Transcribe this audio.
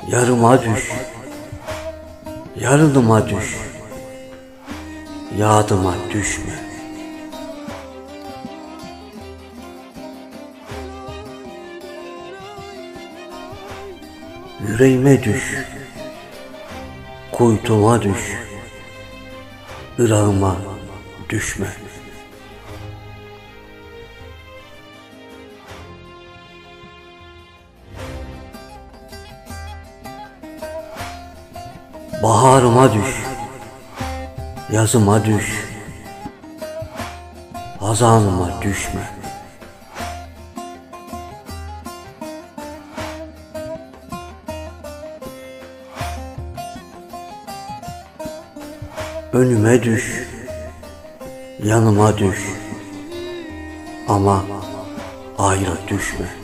Yarıma düş, yarınıma düş, yadıma düşme. Yüreğime düş, kuytuma düş, ırağıma düşme. Baharıma düş, yazıma düş, hazanıma düşme. Önüme düş, yanıma düş, ama ayrı düşme.